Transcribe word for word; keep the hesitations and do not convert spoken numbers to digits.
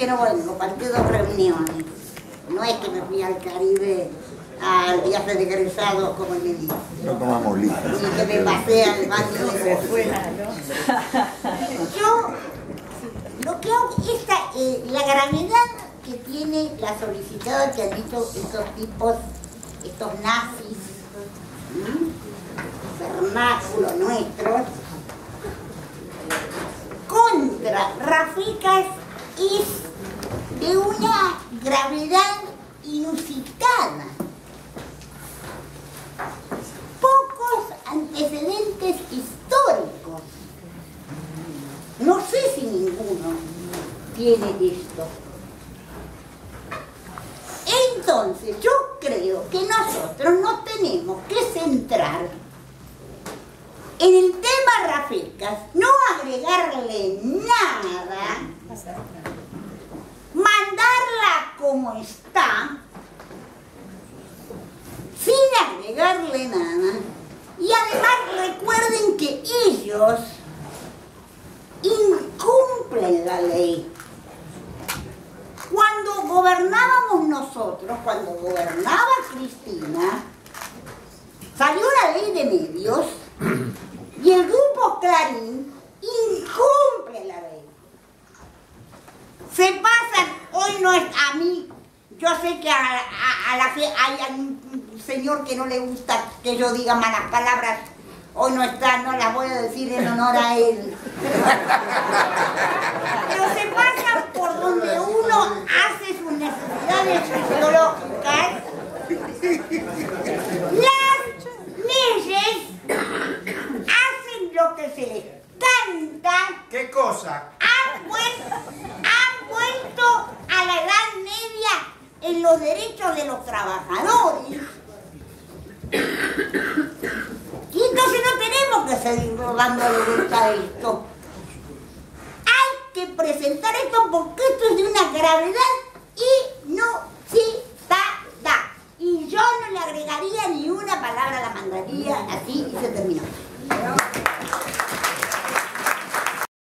que no voy, compartí dos reuniones. No es que me fui al Caribe al viaje de egresados como él me dice. No tomamos lija. Ni que me pasé al baño de fuera, ¿no? Yo, lo que hago, esta, eh, la gravedad que tiene la solicitada que han dicho estos tipos, estos nazis, vernáculo nuestros, contra Rafecas es de una gravedad inusitada. Pocos antecedentes históricos. No sé si ninguno tiene esto. Entonces, yo creo que nosotros nos tenemos que centrar en el tema Rafecas, no agregarle nada, mandarla como está, sin agregarle nada, y además recuerden que ellos incumplen la ley. Cuando gobernábamos nosotros, cuando gobernaba Cristina, salió la ley de medios y el grupo Clarín incumple la ley. Se pasan, hoy no es a mí, yo sé que a, a, a la fe hay un señor que no le gusta que yo diga malas palabras, hoy no está, no las voy a decir en honor a él. Pero se pasan por donde uno hace sus necesidades fisiológicas. Las leyes hacen lo que se les canta. ¿Qué cosa? Han vuelto, han vuelto a la Edad Media en los derechos de los trabajadores. Y entonces no tenemos que seguir dándole vuelta a esto. Hay que presentar esto porque esto es de una gravedad inusitada. Y yo no le agregaría ni una palabra, la mandaría así y se terminó.